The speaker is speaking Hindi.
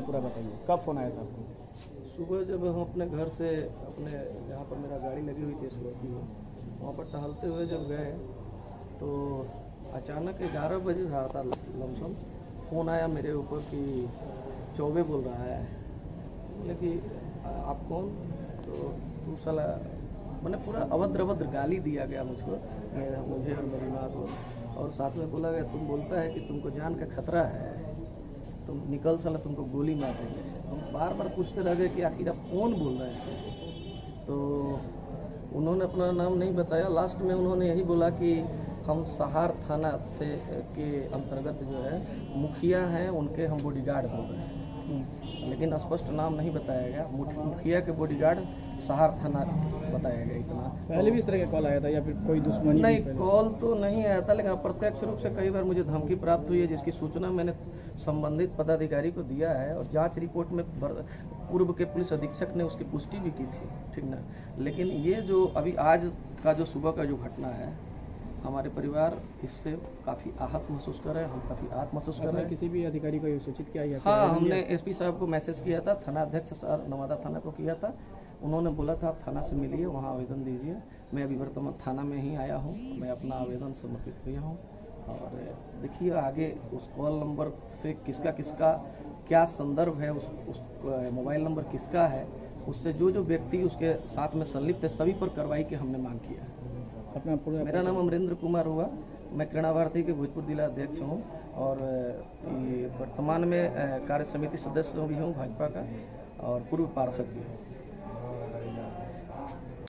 पूरा बताइए, कब फ़ोन आया था आपको? सुबह जब हम अपने घर से अपने जहाँ पर मेरा गाड़ी लगी हुई थी स्कॉर्पियो, वहाँ पर टहलते हुए जब गए तो अचानक 11 बजे रहा था लमसम, फ़ोन आया मेरे ऊपर कि चौबे बोल रहा है। बोले कि आप कौन? तो तू साला, मैंने पूरा अभद्र गाली दिया गया मुझे और मेरी माँ को, और साथ में बोला गया तुम बोलता है कि तुमको जान का खतरा है, तुम निकल साला, तुमको गोली मार देंगे। हम बार बार पूछते रह गए कि आखिर आप कौन बोल रहे हैं। तो उन्होंने अपना नाम नहीं बताया। लास्ट में उन्होंने यही बोला कि हम सहार थाना से के अंतर्गत जो है मुखिया हैं, उनके हम बॉडीगार्ड बोल रहे हैं। लेकिन स्पष्ट नाम नहीं बताया गया। मुखिया के बॉडीगार्ड सहार थाना बताया गया इतना। पहले भी इस तरह का कॉल आया था या फिर कोई दुश्मनी? नहीं, कॉल तो नहीं आया था, लेकिन अप्रत्यक्ष रूप से कई बार मुझे धमकी प्राप्त हुई है, जिसकी सूचना मैंने संबंधित पदाधिकारी को दिया है, और जांच रिपोर्ट में पूर्व के पुलिस अधीक्षक ने उसकी पुष्टि भी की थी, ठीक ना। लेकिन ये जो अभी आज का जो सुबह का जो घटना है, हमारे परिवार इससे काफ़ी आहत महसूस कर रहे हैं, हम काफ़ी आहत महसूस कर रहे हैं। किसी भी अधिकारी को सूचित किया या? हाँ, हमने एसपी साहब को मैसेज किया था, थाना अध्यक्ष सर नवादा थाना को किया था। उन्होंने बोला था आप थाना से मिलिए, वहाँ आवेदन दीजिए। मैं अभी वर्तमान थाना में ही आया हूँ, मैं अपना आवेदन समर्पित किया हूँ। और देखिए आगे उस कॉल नंबर से किसका किसका क्या संदर्भ है, उस मोबाइल नंबर किसका है, उससे जो व्यक्ति उसके साथ में संलिप्त है, सभी पर कार्रवाई की हमने मांग किया है। अपना पूरा? मेरा नाम अमरेंद्र कुमार हुआ, मैं क्रीड़ा भारती के भोजपुर जिला अध्यक्ष हूँ, और वर्तमान में कार्य समिति सदस्य भी हूँ भाजपा का, और पूर्व पार्षद भी हूँ।